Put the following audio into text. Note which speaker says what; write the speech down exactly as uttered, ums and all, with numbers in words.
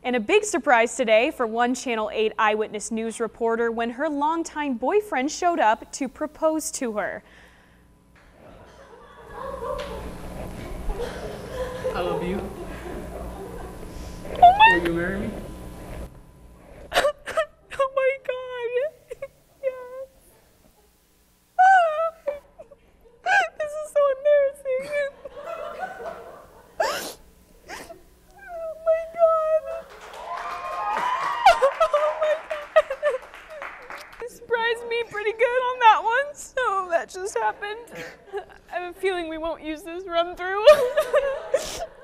Speaker 1: And a big surprise today for one Channel eight Eyewitness News reporter when her longtime boyfriend showed up to propose to her.
Speaker 2: I love you.
Speaker 1: Oh my
Speaker 2: Will you marry me?
Speaker 1: Oh my God. Yes. This is so embarrassing. Oh my God. Oh my God. You surprised me pretty good on that one, so that just happened. I have a feeling we won't use this run through.